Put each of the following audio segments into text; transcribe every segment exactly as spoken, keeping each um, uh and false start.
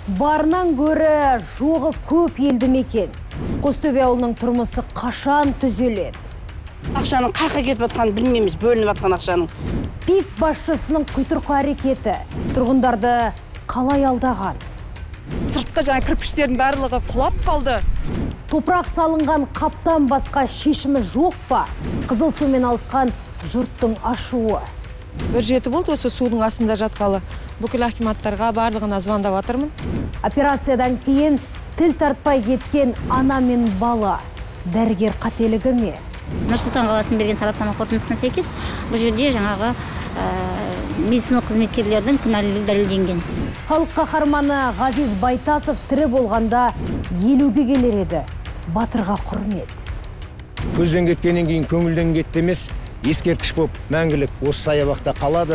Барынан көрі жоғы көп елді мекен. Қостөбе ауылының тұрмысы қашан түзеледі? Ақшаның қаққа кетіп атқанын білмейміз, бөлініп атқан ақшаның. Пик басшысының құйтырқы әрекеті тұрғындарды қалай алдаған? Сыртқы жаңа кірпіштердің барлығы құлап қалды. Топырақ салынған қаптан басқа шешімі жоқ па? Қызыл сумен алысқан жұрттың ашуы. Бір жеті болды осы судың астында жатқалы. Бүкіл акиматтарға барлығына звондап жатырмын. Операциядан кейін тіл тартпай кеткен ана мен бала. Дәрігер қателігі ме? Нұрсұлтан қаласының берген сараптама қорытындысына сәйкес, бұл жерде жаңағы медициналық қызметкерлердің кінәлілігі дәлелденген. Халық қаһарманы Ғазиз Байтасов тірі болғанда елуге келер еді. Батырға құрмет. Көзден кеткеннен кейін көңілден кетті емес, ескерткіш болып мәңгілік осы саябақта қалады.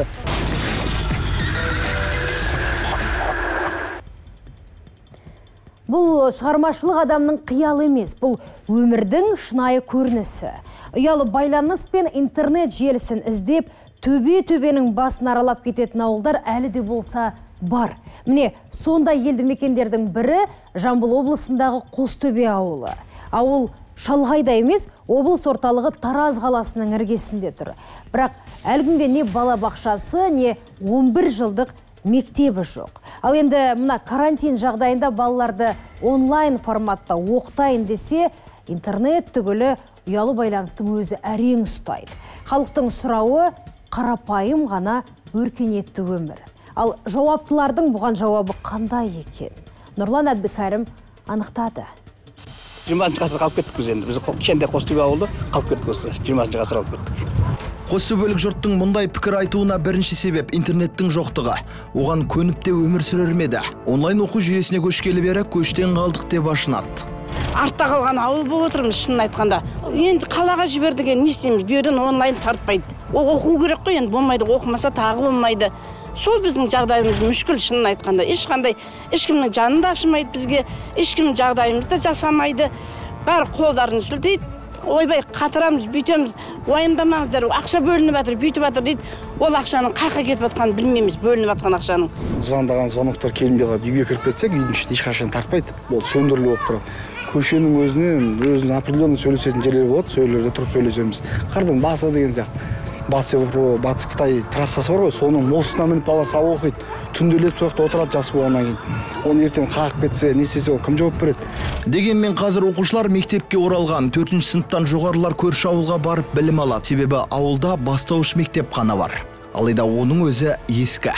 Бұл шығармашылық адамның қиялы емес, бұл өмірдің шынайы көрінісі. Ұялы байланыс пен интернет желісін іздеп, төбе-төбенің басын аралап кететін ауылдар әлі де болса бар. Міне, сондай елді мекендердің бірі Жамбыл облысындағы Қостөбе ауылы. Ауыл шалғайда емес, облыс орталығы Тараз қаласының іргесінде тұр. Бірақ әлгінде не балабақшасы, не он бір жылдық мектебі жоқ. Ал енді мына карантин жағдайында балаларды онлайн форматта оқытайын десе, интернет түгілі ұялы байланыстың өзі әрең ұстайды. Халықтың сұрауы қарапайым ғана өркениетті өмір. Ал жауаптылардың бұған жауабы қандай екен? Нұрлан Әбдікәрім анықтады. жиырмасыншы ғасыр қалып кеттік біз енді. Біз кенде Қостөбе ауылы қалып кеттік осы жиырмасыншы ғасыр қалып кеттік. Қостөбелік жұрттың мұндай пікір айтуына бірінші себеп интернеттің жоқтығы. Оған көніп те өмір сүрермеді. Онлайн оқу жүйесіне көшкелі бері көштен қалдық деп ашынады. Артта қалған ауыл болып отырмыз, шынын айтқанда. Енді қалаға жібердіген не істейміз? Берден онлайн тартпайды. Оқу керек қой, енді болмайды, оқымаса тағы болмайды. Сол біздің жағдайымыз мүшкіл, шынын айтқанда. Ешқандай ешкімнің жанын да ашымайды бізге, ешкімнің жағдайымызды жасамайды. Бәрі қолдарын сілтейді. Ойбай, қатырамыз, бүйтеміз, уайымдамаңыздар, ақша бөлініп жатыр, бүйтіп жатыр дейді. Ол ақшаның қаққа кетіп жатқанын білмейміз, бөлініп жатқан ақшаның. Звондаған звоноктар келінбей қалады. Үйге кіріп кетсек, үйдің ішінде ешқашан тартпайды. Ол сөндіріліп болып тұрады. Көшенің өзінен, өзінің определенный сөйлесетін жерлері болады, сол жерлерде тұрып сөйлесеміз. Қырдың басы деген сияқты. Батыс Европа, Батыс Қытай трассасы бар ғой, соның мостына мініп балалар сабақ оқиды. Түнделеп сол жақта отырады жас болғаннан кейін. Оны ертең қағып кетсе, не істесе, ол кім жауап береді? Дегенмен қазір оқушылар мектепке оралған. Төртінші сыныптан жоғарылар көрші ауылға барып білім алады. Себебі ауылда бастауыш мектеп қана бар. Алайда оның өзі ескі.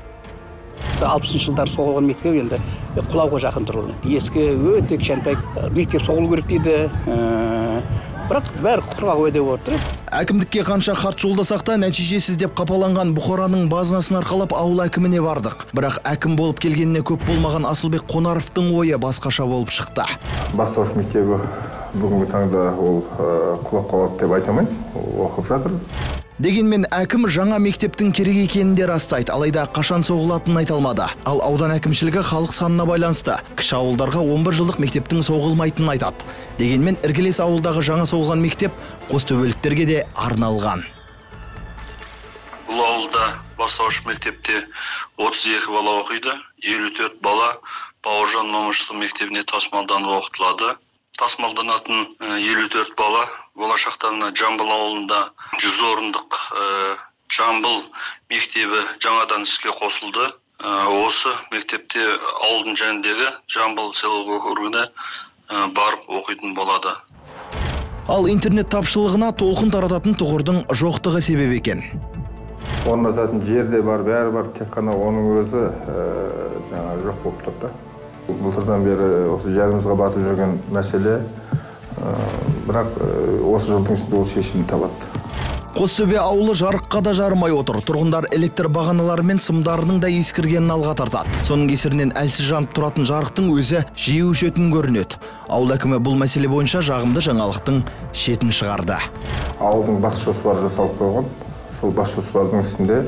алпысыншы жылдар соғылған мектеп енді құлауға жақын тұр. Ескі, өте кішкентай мектеп соғылу керек дейді. Бірақ бәрі құрғақ ойда болып тұр. Әкімдікке қанша хат жолдасақ та нәтижесіз деп қапаланған Бұқараның базынасын арқалап ауыл әкіміне бардық. Бірақ әкім болып келгеніне көп болмаған Асылбек Қонаровтың ойы басқаша болып шықты. Бастауыш мектебі бүгінгі таңда ол құлап қалады деп айтамын, оқып жатыр. Дегенмен әкім жаңа мектептің керек екенін де растайды, алайда қашан соғылатынын айта алмады. Ал аудан әкімшілігі халық санына байланысты кіші ауылдарға он бір жылдық мектептің соғылмайтынын айтады. Дегенмен іргелес ауылдағы жаңа соғылған мектеп қостөбеліктерге де арналған. Бұл ауылда бастауыш мектепте отыз екі бала оқиды, елу төрт бала Бауыржан Момышұлы мектебіне тасымалданып оқытылады. Тасымалданатын елу төрт бала болашақта Жамбыл ауылында жүз орындық Жамбыл мектебі жаңадан іске қосылды. Осы мектепте ауылдың жанындағы Жамбыл селолық округіне барып оқитын болады. Ал интернет тапшылығына толқын тарататын тұғырдың жоқтығы себеп екен. Орнататын жерде бар, бәрі бар, тек қана оның өзі жаңа жоқ болып тұрды. Былтырдан бері осы жанымызға батып жүрген мәселе, бірақ осы жылдың ішінде ол шешімін табады. Қостөбе ауылы жарыққа да жарымай отыр. Тұрғындар электр бағаналары мен сымдарының да ескіргенін алға тартады. Соның кесірінен әлсіз жанып тұратын жарықтың өзі жиі өшетін көрінеді. Ауыл әкімі бұл мәселе бойынша жағымды жаңалықтың шетін шығарды. Ауылдың бас жоспары жасалып қойған. Сол бас жоспардың ішінде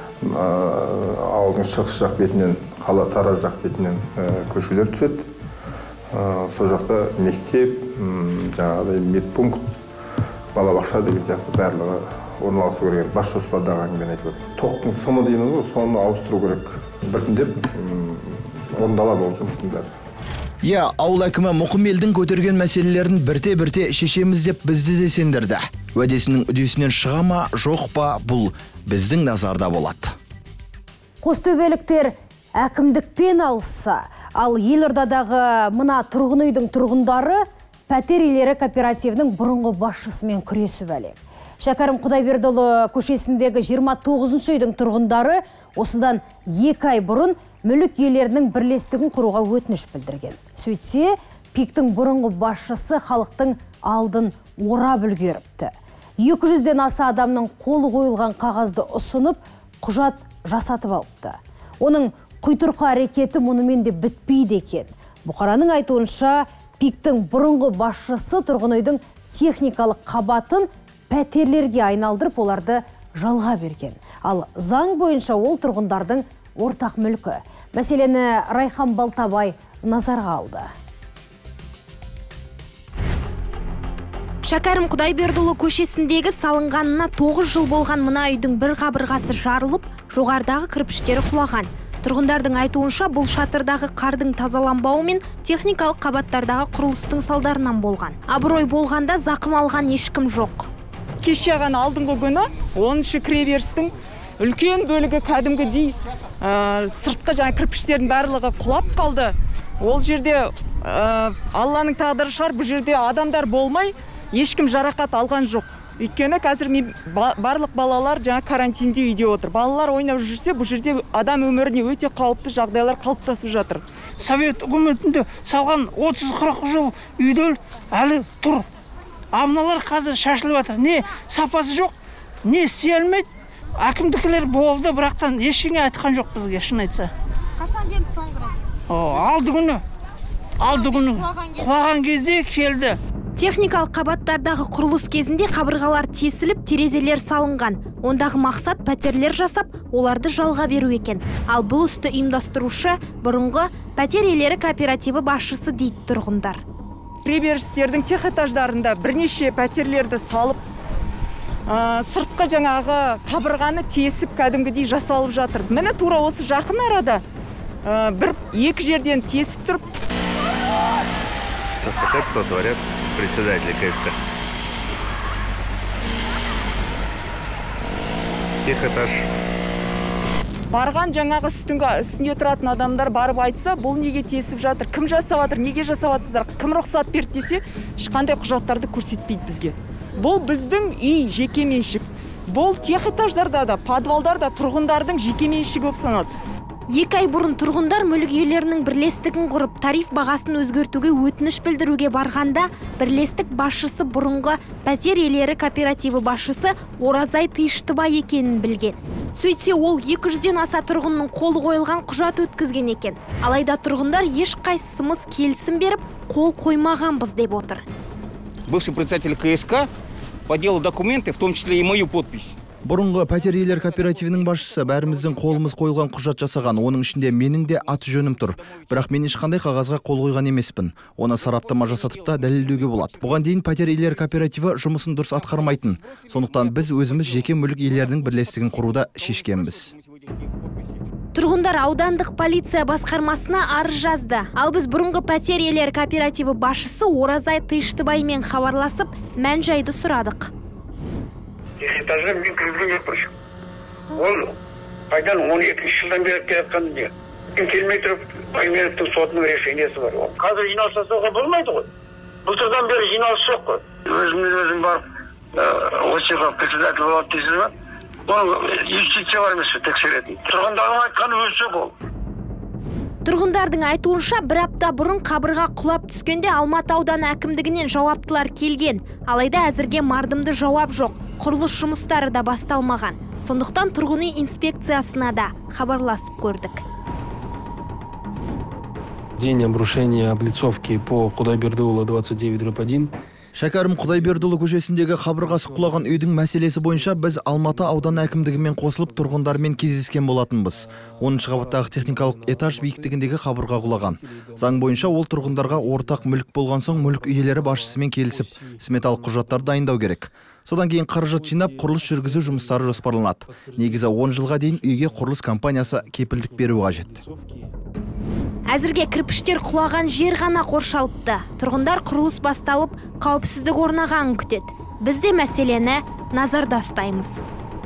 ауылдың шығыс жақ бетінен, қала Тараз жақ бетінен көшелер түседі. Сол жақта мектеп, жаңағыдай медпункт, балабақша деген сияқты барлығы орналасу керек. Бас жоспардағы әңгімені айтып отыр. Тоқтың сымы дейміз ғой, соны ауыстыру керек. Біртіндеп орындалады ол жұмыстың бәрі. Иә, ауыл әкімі Мұқымелдің көтерген мәселелерін бірте-бірте шешеміз деп бізді де сендірді. Уәдесінің үдесінен шыға ма, жоқ па, бұл біздің назарда болады. Қостөбеліктер әкімдікпен алысса, ал елордадағы мына тұрғын үйдің тұрғындары пәтер иелері кооперативінің бұрынғы басшысымен күресіп әлек. Шәкәрім Құдайбердіұлы көшесіндегі жиырма тоғызыншы үйдің тұрғындары осыдан екі ай бұрын мүлік иелерінің бірлестігін құруға өтініш білдірген. Сөйтсе, ПИК-тің бұрынғы басшысы халықтың алдын орап үлгеріпті. екі жүзден аса адамның қолы қойылған қағазды ұсынып, құжат жасатып алыпты. Оның құйтырқы әрекеті мұнымен де бітпейді екен. Бұқараның айтуынша, ПИК-тің бұрынғы басшысы тұрғын үйдің техникалық қабатын пәтерлерге айналдырып, оларды жалға берген. Ал заң бойынша ол тұрғындардың ортақ мүлкі. Мәселені Райхан Балтабай назарға алды. Шәкәрім Құдайбердіұлы көшесіндегі салынғанына тоғыз жыл болған мына үйдің бір қабырғасы жарылып, жоғардағы кірпіштері құлаған. Тұрғындардың айтуынша бұл шатырдағы қардың тазаланбауы мен техникалық қабаттардағы құрылыстың салдарынан болған. Абырой болғанда зақым алған ешкім жоқ. Кеше ғана алдыңғы күні оныншы кіреберістің үлкен бөлігі кәдімгідей сыртқы жаңа кірпіштердің барлығы құлап қалды. Ол жерде Алланың тағдыры шығар, бұл жерде адамдар болмай, ешкім жарақат алған жоқ. Өйткені қазір мен барлық балалар жаңа карантинде үйде отыр. Балалар ойнап жүрсе, бұл жерде адам өміріне өте қауіпті жағдайлар қалыптасып жатыр. Совет үкіметінде салған отыз қырық жыл үйдел әлі тұр. Амналар қазір шашылып жатыр. Не сапасы жоқ, не істей алмайды. Әкімдікілер болды, бірақтан ешкімге айтқан жоқ бізге, шын айтса. Қашан келді соңғы рет? Алды күні. Алды күні. Құлаған кезде келді. Техникалық қабаттардағы құрылыс кезінде қабырғалар тесіліп, терезелер салынған. Ондағы мақсат пәтерлер жасап, оларды жалға беру екен. Ал бұл істі ұйымдастырушы бұрынғы пәтер иелері кооперативі басшысы дейді тұрғындар. Кіреберістердің тех этаждарында бірнеше пәтерлерді салып, сыртқы жаңағы қабырғаны тесіп кәдімгідей жасалып жатыр. Міне тура осы жақын арада бір екі жерден тесіп тұрып. Так кто творят председателя КСК. Тех этаж. Барған жаңағы үстінде тұратын адамдар барып айтса, бұл неге тесіп жатыр, кім жасап жатыр, неге жасап жатсыздар, кім рұқсат берді десе, ешқандай құжаттарды көрсетпейді бізге. Бұл біздің үй жеке меншік. Бұл тех этаждарда да, подвалдарда тұрғындардың жеке меншігі болып саналады. Екі ай бұрын тұрғындар мүлік иелерінің бірлестігін құрып, тариф бағасын өзгертуге өтініш білдіруге барғанда, бірлестік басшысы бұрынғы пәтер иелері кооперативі басшысы Оразай Тыйыштыбай екенін білген. Сөйтсе, ол екі жүзден аса тұрғынның қолы қойылған құжат өткізген екен. Алайда тұрғындар ешқайсымыз келісім беріп, қол қоймағанбыз деп отыр. Бывший председатель КСК подделал документы, в том числе и мою подпись. Бұрынғы пәтер иелер кооперативінің басшысы бәріміздің қолымыз қойылған құжат жасаған. Оның ішінде менің де аты жөнім тұр. Бірақ мен ешқандай қағазға қол қойған емеспін. Оны сараптама жасатып та дәлелдеуге болады. Бұған дейін пәтер иелер кооперативі жұмысын дұрыс атқармайтын. Сондықтан біз өзіміз жеке мүлік иелерінің бірлестігін құруда шешкенбіз. Тұрғындар аудандық полиция басқармасына арыз жазды. Ал біз бұрынғы пәтер иелер кооперативі басшысы Оразай Тыйыштыбаймен хабарласып, мән-жайды сұрадық. Этажға мен кіргізген жоқ бірші. Ол қайдан он екінші жылдан бері келатқан не? Мен келмей тұрып, Аймановтың сотының решениесі бар. Қазір жиналыс жасауға болмайды ғой. Былтырдан бері жиналыс жоқ қой. Өзімнен өзім барып, осы жаққа председатель болады дейсіз ба? Оның юстиция бар емес пе тексеретін. Тұрғындардың айтқаны өзі бол. Тұрғындардың айтуынша бір апта бұрын қабырға құлап түскенде Алматы ауданы әкімдігінен жауаптылар келген. Алайда әзірге мардымды жауап жоқ. Құрылыс жұмыстары да басталмаған. Сондықтан тұрғын үй инспекциясына да хабарласып көрдік. День обрушения облицовки по Құдайбердіұлы двадцать девять дробь один. Шәкәрім Құдайбердіұлы көшесіндегі қабырғасы құлаған үйдің мәселесі бойынша біз Алматы ауданы әкімдігімен қосылып тұрғындармен кездескен болатынбыз. оныншы қабаттағы техникалық этаж биіктігіндегі қабырға құлаған. Заң бойынша ол тұрғындарға ортақ мүлік болған соң мүлік иелері басшысымен келісіп, сметалық құжаттар дайындау керек. Содан кейін қаражат жинап, құрылыс жүргізу жұмыстары жоспарланады. Негізі он жылға дейін үйге құрылыс компаниясы кепілдік беруі қажет. Әзірге кірпіштер құлаған жер ғана қоршалыпты. Тұрғындар құрылыс басталып, қауіпсіздік орнағанын күтеді. Біз де мәселені назарда ұстаймыз.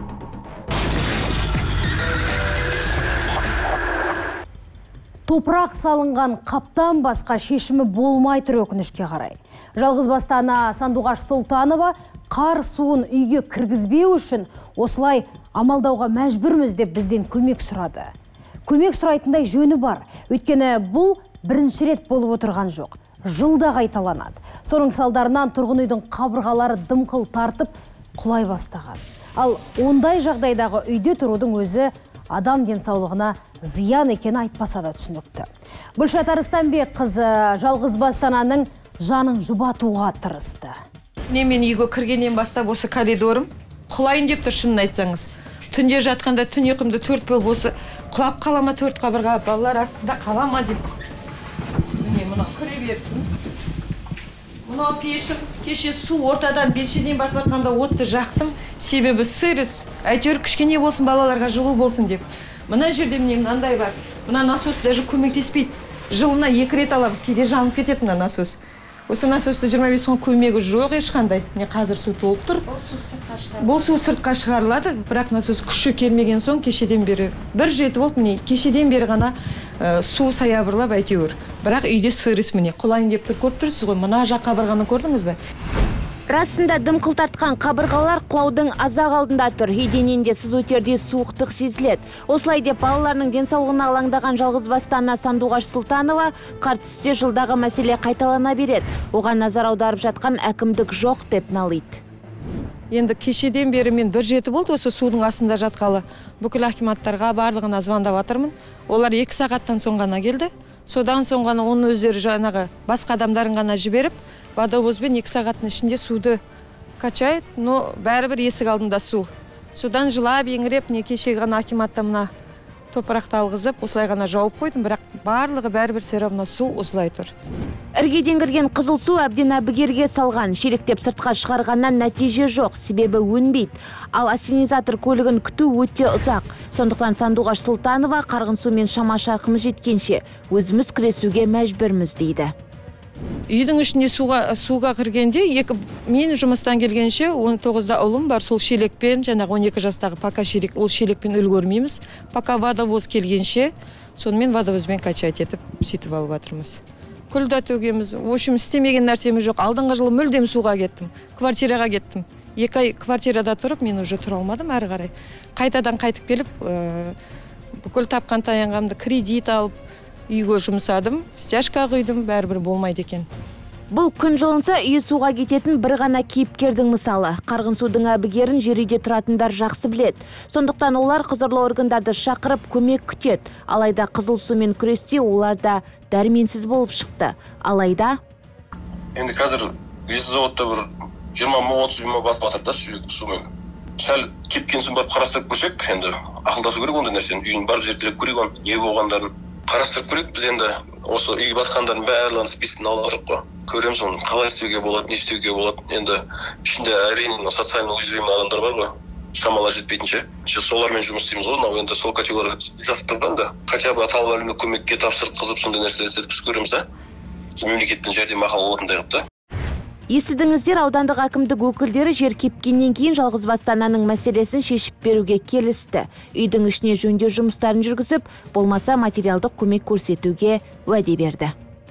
Топырақ салынған қаптан басқа шешімі болмай тұр өкінішке қарай. Жалғыз бастана Сандуғаш Сұлтанова қар суын үйге кіргізбеу үшін осылай амалдауға мәжбүрміз деп бізден көмек сұрады. Көмек сұрайтындай жөні бар. Өйткені бұл бірінші рет болып отырған жоқ. Жылда қайталанады. Соның салдарынан тұрғын үйдің қабырғалары дымқыл тартып құлай бастаған. Ал ондай жағдайдағы үйде тұрудың өзі адам денсаулығына зиян екені айтпаса да түсінікті. Гүлшат Арыстанбек қызы жалғыз баспананың жанын жұбатуға тырысты. Мен үйге кіргеннен бастап осы коридорым құлайын деп тұр, шынын айтсаңыз. Түнде жатқанда түн ұйқымды төрт болып осы құлап қалама, төрт қабырға балалар астында қалама деп. Міне мұны кіре берсін. Мынау пешім, кеше су ортадан белшеден батып жатқанда отты жақтым. Себебі сырыс, әйтеуір кішкене болсын, балаларға жылу болсын деп. Мына жерде міне мынандай бар. Мына насос даже көмектеспейді. Жылына екі рет алам, кейде жанып кетеді мына насос. Осы насосты жиырма бес мың көмегі жоқ ешқандай. Не қазір су толып тұр. Бұл су сыртқа шығарылады, бірақ насос күші келмеген соң кешеден бері бір жеті болды, міне кешеден бері ғана су саябырлап әйтеуір. Бірақ үйде сырыс, міне құлайын деп тұр, көріп тұрсыз ғой. Мына жақ қабырғаны көрдіңіз бе? Расында дым қылтатқан қабырғалар құлаудың азақ алдында тұр. Еденінде сыз өтерде суықтық сезіледі. Осылай деп балаларының денсаулығына алаңдаған жалғыз бастана Сандуғаш Сұлтанова қар түссе жылдағы мәселе қайталана береді. Оған назар аударып жатқан әкімдік жоқ деп налиды. Енді кешеден бері мен бір жеті болды осы судың астында жатқалы. Бүкіл акиматтарға барлығына звондап жатырмын. Олар екі сағаттан соң ғана келді. Содан соң ғана оның өздері жаңағы басқа адамдарын ғана жіберіп, водовозбен екі сағаттың ішінде суды качает, но бәрібір есік алдында су. Содан жылап, еңіреп, не кеше ғана акиматта мына топырақты алғызып, осылай ғана жауып қойдым, бірақ барлығы бәрібір серовна су осылай тұр. Іргеден кірген қызыл су әбден әбігерге салған, шелектеп сыртқа шығарғаннан нәтиже жоқ, себебі өнбейді. Ал ассенизатор көлігін күту өте ұзақ. Сондықтан Сандуғаш Сұлтанова қарғын сумен шама шарқымыз жеткенше өзіміз күресуге мәжбүрміз дейді. Үйдің ішіне суға, суға кіргенде, екі, мен жұмыстан келгенше он тоғызда ұлым бар, сол шелекпен, жаңағы он екі жастағы пока шелек, ол шелекпен үлгермейміз. Пока водовоз келгенше, сонымен водовозбен качать етіп, сөйтіп алып жатырмыз. Күлді төгеміз, в общем, істемеген нәрсеміз жоқ. Алдыңғы жылы мүлдем суға кеттім, квартираға кеттім. Екі ай квартирада тұрып, мен уже тұра алмадым әрі қарай. Қайтадан қайтып келіп, бүкіл тапқан таянғамды кредит алып, үйге жұмсадым, стяжка құйдым, бәрібір болмайды екен. Бұл күн жылынса үйі суға кететін бір ғана кейіпкердің мысалы. Қарғын судың әбігерін жер үйде тұратындар жақсы біледі. Сондықтан олар құзырлы органдарды шақырып көмек күтеді. Алайда қызыл сумен күресте олар да дәрменсіз болып шықты. Алайда енді қазір весі заводта бір жиырма мың отыз мың басып жатыр да сумен. Сәл кепкен соң барып қарастырып көрсек, енді ақылдасу керек ондай нәрсені. Үйін барып зерттеліп көрейік оны, не болғандарын қарастырып көрейік. Біз енді осы үй батқандардың барлығын спискін алып жүрік қой. Көреміз оны қалай істеуге болады, не істеуге болады. Енді ішінде әрине социально уязвимый адамдар бар ғой, шамалар жетпейтінше. Солармен жұмыс істейміз ғой. Мынау енді сол категория списоктардан да хотя бы атаулы әлеуметтік көмекке тапсырып қызып сондай нәрселер істетіп біз көреміз, мемлекеттен жәрдемақы алатындай қылып та. Естідіңіздер, аудандық әкімдік өкілдері жер кепкеннен кейін жалғыз баспананың мәселесін шешіп беруге келісті. Үйдің ішіне жөндеу жұмыстарын жүргізіп, болмаса материалдық көмек көрсетуге уәде берді.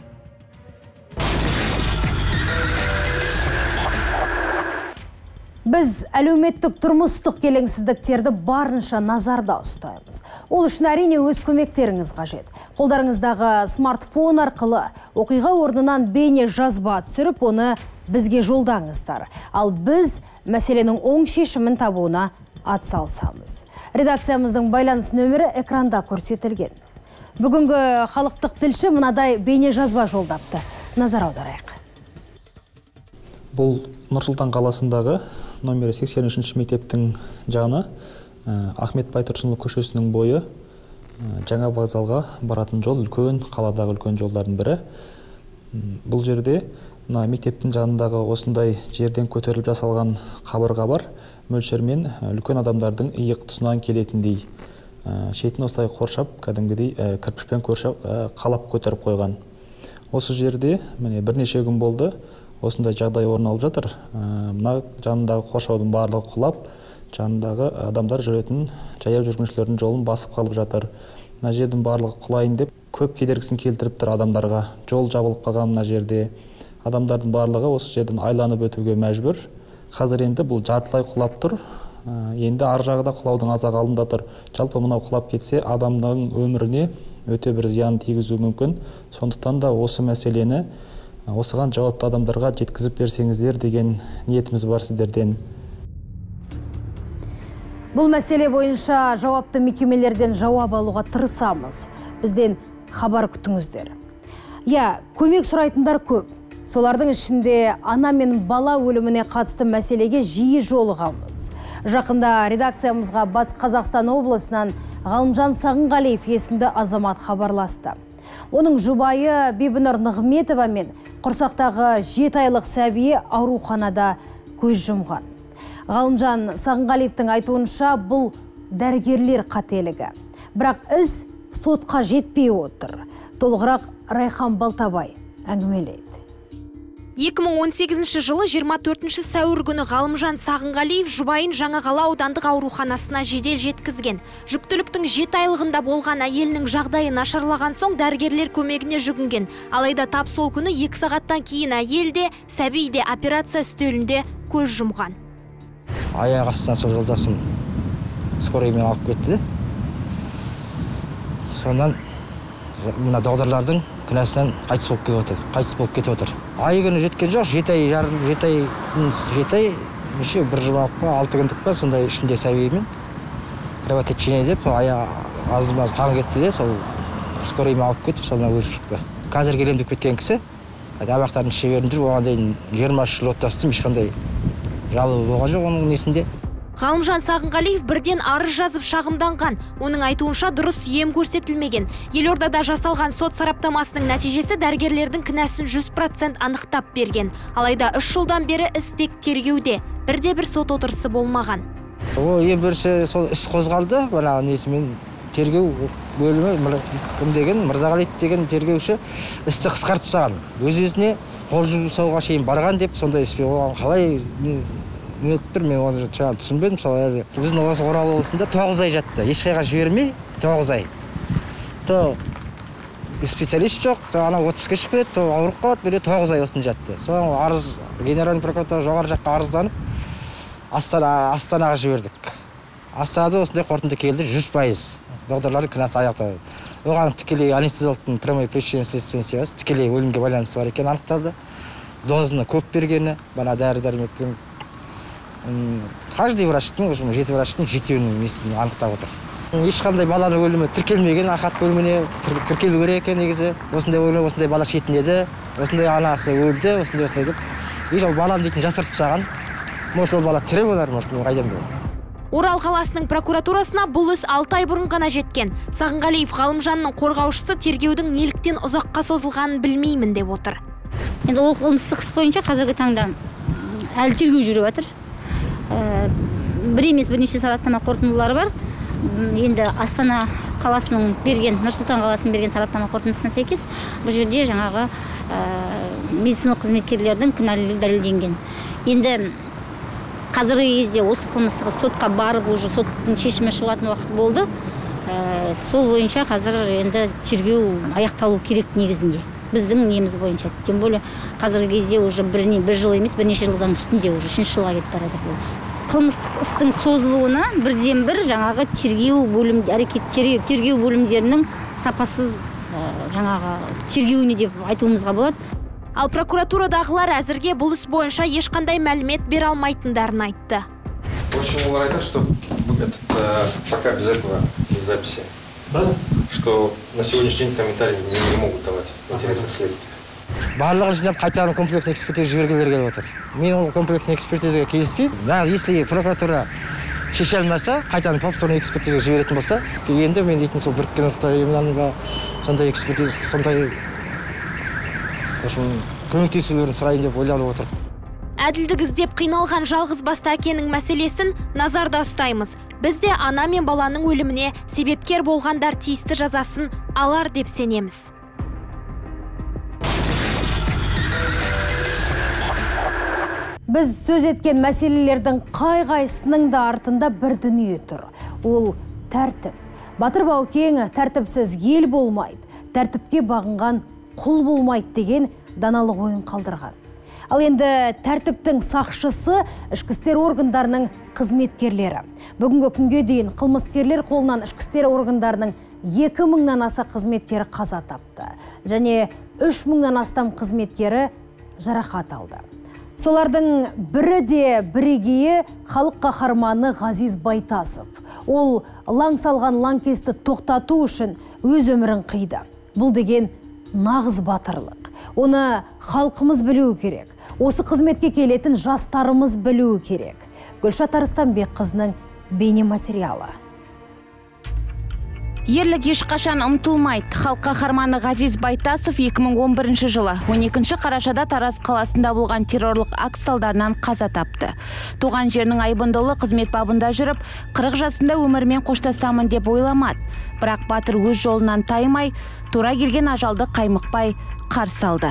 Біз әлеуметтік тұрмыстық келеңсіздіктерді барынша назарда ұстаймыз. Ол үшін әрине өз көмектеріңіз қажет. Қолдарыңыздағы смартфон арқылы оқиға орнынан бейне жазба түсіріп, оны бізге жолдаңыздар. Ал біз мәселенің оң шешімін табуына атсалысамыз. Редакциямыздың байланыс нөмірі экранда көрсетілген. Бүгінгі халықтық тілші мынадай бейне жазба жолдапты. Назар аударайық. Бұл Нұр-Сұлтан қаласындағы номері сексен үшінші мектептің жаны Ахмет Байтұрсынұлы көшесінің бойы жаңа вокзалға баратын жол, үлкен қаладағы үлкен жолдардың бірі. Бұл жерде мектептің жанындағы осындай жерден көтеріліп жасалған қабырға бар. Мөлшермен үлкен адамдардың иық тұсынан келетіндей шетін осылай қоршап, кәдімгідей кірпішпен қоршап қалап көтеріп қойған. Осы жерде міне бірнеше күн болды, осындай жағдай орын алып жатыр. Мына жанындағы қоршаудың барлығы құлап, жанындағы адамдар жүретін жаяу жүргіншілердің жолын басып қалып жатыр. Мына жердің барлығы құлайын деп көп кедергісін келтіріп тұр адамдарға. Жол жабылып қалған мына жерде. Адамдардың барлығы осы жерден айланып өтуге мәжбүр. Қазір енді бұл жартылай құлап тұр. Енді ар жағында құлаудың азағы алдында тұр. Жалпы мынау құлап кетсе, адамның өміріне өте бір зиян тигізуі мүмкін. Сондықтан да осы мәселені осыған жауапты адамдарға жеткізіп берсеңіздер деген ниетіміз бар сіздерден. Бұл мәселе бойынша жауапты мекемелерден жауап алуға тырысамыз. Бізден хабар күтіңіздер. Я, көмек сұрайтындар көп. Солардың ішінде ана мен бала өліміне қатысты мәселеге жиі жолығамыз. Жақында редакциямызға Батыс Қазақстан облысынан Ғалымжан Сағынғалиев есімді азамат хабарласты. Оның жұбайы Бибінұр Нығметова мен құрсақтағы жеті айлық сәбиі ауруханада көз жұмған. Ғалымжан Сағынғалиевтің айтуынша бұл дәрігерлер қателігі. Бірақ іс сотқа жетпей отыр. Толығырақ Райхан Балтабай әңгімелейді. екі мың он сегізінші жылы жиырма төртінші сәуір күні Ғалымжан Сағынғалиев жұбайын Жаңақала аудандық ауруханасына жедел жеткізген. Жүктіліктің жеті айлығында болған әйелінің жағдайы нашарлаған соң дәрігерлер көмегіне жүгінген. Алайда тап сол күні екі сағаттан кейін әйел де, сәби де операция үстелінде көз жұмған. Аяқ астынан сол жолдасым скорыймен алып кетті. Сонан мына доғдарлардың күнәсінен қайтыс болып кетіп отыр. Қайтыс болып кетіп отыр. Айы күні жеткен жоқ, жеті ай жарым, жеті ай, жеті ай, неше бір жұмақ па, алты күндік па, сондай ішінде сәбимен кровотечение деп, аяқ азымаз қан кетті де, сол скорыймен алып кетіп, соны өліп шықты. Қазір келем деп кеткен кісі, абақтардың шеберін жүріп, оған дейін жиырма үш жыл оттастым, ешқандай жалы болған жоқ оның несінде. Ғалымжан Сағынғалиев бірден арыз жазып шағымданған. Оның айтуынша дұрыс ем көрсетілмеген. Елордада жасалған сот сараптамасының нәтижесі дәрігерлердің кінәсін жүз процент анықтап берген. Алайда үш жылдан бері іс тек тергеуде. Бірде бір сот отырысы болмаған. О, ең бірінші сол іс қозғалды. Бана несімен тергеу бөлімі кім деген, Мырзағалиев деген тергеуші істі қысқартып тастаған. Өз-өзіне қол жұмсауға шейін барған деп, сондай іспен оған қалай не өттір, мен оны түсінбедім. Біздің осы Орал облысында тоғыз ай жатты. Ешқайға жібермей, тоғыз ай. То специалист жоқ, то ана отпуске шығып кетеді, то ауырып қалады, бере тоғыз ай осында жатты. Соң арыз генеральный прокуратура жоғары жаққа арызданып, Астанаға жібердік. Астанада осындай қорытынды келді, жүз пайыз. Доғдарлардың кінәсі аяқтады. Оған тікелей анестезиологтың прямой причинной следственной связи, тікелей өлімге байланысы бар екен анықталды. Дозаны көп бергені, бана дәрі-дәрмектің каждый врачтың, жеті врачтың жетеуінің несін анықтап отыр. Ешқандай баланың өлімі тіркелмеген, ахат бөліміне тіркелу керек екен негізі. Осындай өлім, осындай бала шетінеді, осындай анасы өлді, осындай осындай деп. Еш ол балам дейтін жасырып тастаған. Может, ол бала тірі болар, может, қайдан білемін. Орал қаласының прокуратурасына бұл іс алты ай бұрын ғана жеткен. Сағынғалиев Ғалымжанның қорғаушысы тергеудің неліктен ұзаққа созылғанын білмеймін деп отыр. Енді ол қылмыстық іс бойынша қазіргі таңда әлі тергеу жүріп жатыр. Бір емес бірнеше сараптама қорытындылары бар. Енді Астана қаласының берген, Нұрсұлтан қаласының берген сараптама қорытындысына сәйкес, бұл жерде жаңағы медициналық қызметкерлердің кінәлілігі дәлелденген. Енді қазіргі кезде осы қылмыстық сотқа барып, уже соттың шешімі шығатын уақыт болды. Сол бойынша қазір енді тергеу аяқталу керек негізінде. Біздің неміз бойынша. Тем более қазіргі кезде уже бір жыл емес, бірнеше жылдан үстінде уже үшінші жылға кетіп барады бұл. Қылмыстық істің созылуына бірден бір жаңағы тергеу бөлім әрекет тергеу бөлімдерінің сапасыз жаңағы тергеуіне деп айтуымызға болады. Ал прокуратурадағылар әзірге бұл іс бойынша ешқандай мәлімет бере алмайтындарын айтты. В общем, олар айтады, что этот, пока без этого, без записи, что на сегодняшний день комментарии не могут давать в интересах следствия. Барлығын жинап қайтадан комплексный экспертиза жібергілер келіп отыр. Мен ол комплексный экспертизаға келіспеймін. Если прокуратура шеше алмаса, қайтадан повторный экспертизаға жіберетін болса, енді мен дейтін сол біріккен ұлттар ұйымынан ба сондай экспертиза, сондай көмектесулерін сұрайын деп ойланып отыр. Әділдік іздеп қиналған жалғыз басты әкенің мәселесін назарда ұстаймыз. Біз де ана мен баланың өліміне себепкер болғандар тиісті жазасын алар деп сенеміз. Біз сөз еткен мәселелердің қай-қайсының да артында бір дүние тұр. Ол тәртіп. Батыр Баукең тәртіпсіз ел болмайды, тәртіпке бағынған құл болмайды деген даналық ойын қалдырған. Ал енді тәртіптің сақшысы ішкі істер органдарының қызметкерлері. Бүгінгі күнге дейін қылмыскерлер қолынан ішкі істер органдарының екі мыңнан аса қызметкері қаза тапты. Және үш мыңнан астам қызметкері жарақат алды. Солардың бірі де бірегейі халық қаһарманы Ғазиз Байтасов. Ол лаң салған лаңкесті тоқтату үшін өз өмірін қиды. Бұл деген нағыз батырлық. Оны халқымыз білуі керек. Осы қызметке келетін жастарымыз білуі керек. Гүлшат Арыстанбекқызының бейне материалы. Ерлік ешқашан ұмытылмайды. Халық қаһарманы Ғазиз Байтасов екі мың он бірінші жылы он екінші қарашада Тараз қаласында болған террорлық акт салдарынан қаза тапты. Туған жерінің айбындылы қызмет бабында жүріп, қырық жасында өмірмен қоштасамын деп ойламады. Бірақ батыр өз жолынан таймай, тура келген ажалды қаймықпай қарсы алды.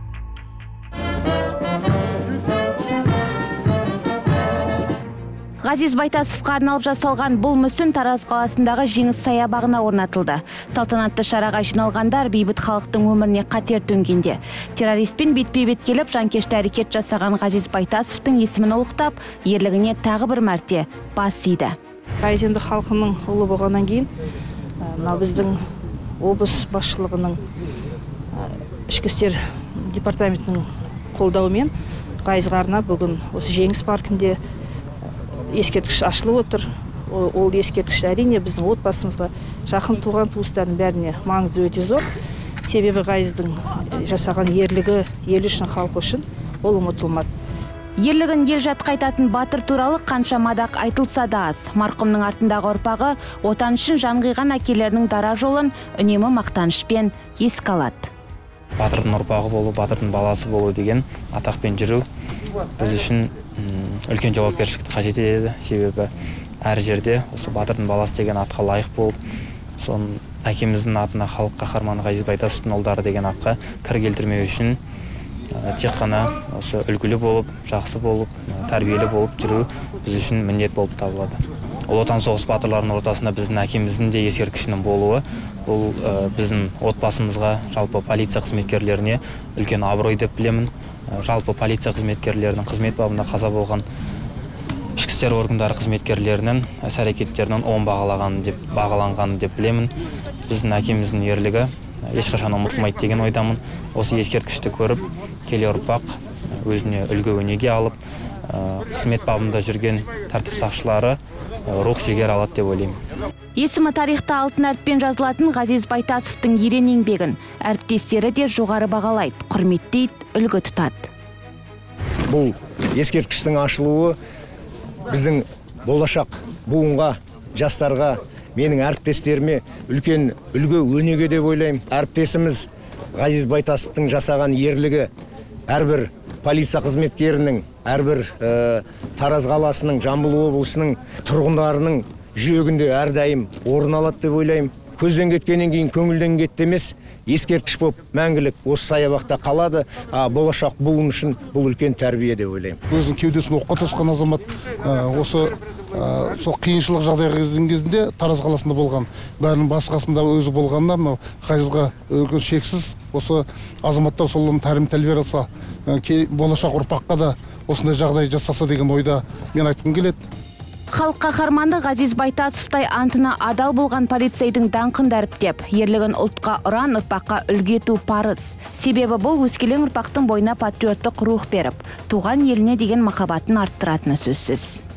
Ғазиз Байтасовқа арналып жасалған бұл мүсін Тараз қаласындағы Жеңіс саябағына орнатылды. Салтанатты шараға жиналғандар бейбіт халықтың өміріне қатер төнгенде. Террористпен бетпе-бет келіп, жанкешті әрекет жасаған Ғазиз Байтасовтың есімін ұлықтап, ерлігіне тағы бір мәрте бас иді. Ғазиз халқының ұлы болғаннан кейін, біздің облыс басшылығының ішкі істер департаментінің қолдауымен Ғазизға арнап бүгін осы Жеңіс паркінде ескерткіш ашылып отыр. Ол ескерткіш әрине біздің отбасымызға, жақын туған туыстардың бәріне маңызы өте зор. Себебі Ғазиздің жасаған ерлігі ел үшін, халық үшін ол ұмытылмады. Ерлігін ел жатқа айтатын батыр туралы қанша мадақ айтылса да аз. Марқұмның артындағы ұрпағы отан үшін жан қиған әкелерінің дара жолын үнемі мақтанышпен еске алады. Батырдың ұрпағы болу, батырдың баласы болу деген атақпен жүру біз үшін үлкен жауапкершілікті қажет етеді. Себебі әр жерде осы батырдың баласы деген атқа лайық болып, соның әкеміздің атына халық қаһарманы Ғазиз Байтасовтың ұлдары деген атқа кір келтірмеу үшін тек қана осы үлгілі болып, жақсы болып, тәрбиелі болып жүру біз үшін міндет болып табылады. Ұлы Отан соғыс батырларының ортасында біздің әкеміздің де ескерткішінің болуы, бұл біздің отбасымызға, жалпы полиция қызметкерлеріне үлкен абырой деп білемін. Жалпы полиция қызметкерлерінің қызмет бабында қаза болған ішкі істер органдары қызметкерлерінің іс-әрекеттерінің оң бағаланғанын деп бағаланғанын деп білемін. Біздің әкеміздің ерлігі ешқашан ұмытылмайды деген ойдамын. Осы ескерткішті көріп, келер ұрпақ өзіне үлгі өнеге алып, қызмет бабында жүрген тәртіп сақшылары рух жігер алады деп ойлаймын. Есімі тарихта алтын әріппен жазылатын Ғазиз Байтасовтың ерен еңбегін әріптестері де жоғары бағалайды, құрметтейді, үлгі тұтады. Бұл ескерткіштің ашылуы біздің болашақ буынға, жастарға, менің әріптестеріме үлкен үлгі өнеге деп ойлаймын. Әріптесіміз Ғазиз Байтасовтың жасаған ерлігі әрбір полиция қызметкерінің, әрбір Тараз қаласының, Жамбыл облысының тұрғындарының жүрегінде әрдайым орын алады деп ойлаймын. Көзден кеткеннен кейін көңілден кетті емес, ескерткіш болып мәңгілік осы саябақта қалады. Болашақ буын үшін бұл үлкен тәрбие деп ойлаймын. Өзінің кеудесін оққа тосқан азамат осы сол қиыншылық жағдайға кезген кезінде Тараз қаласында болған, бәрінің басқасында өзі болғаннан мынау Ғазизға үлкен шексіз осы азаматтар солын тәрбие тәрбие алса, болашақ ұрпаққа да осындай жағдай жасаса деген ойда мен айтқым келеді. Халық қаһарманы Ғазиз Байтасовтай антына адал болған полицейдің даңқын дәріптеп, ерлігін ұлтқа ұран, ұрпаққа үлгі ету парыз. Себебі бұл өскелең ұрпақтың бойына патриоттық рух беріп, туған еліне деген махаббатын арттыратыны сөзсіз.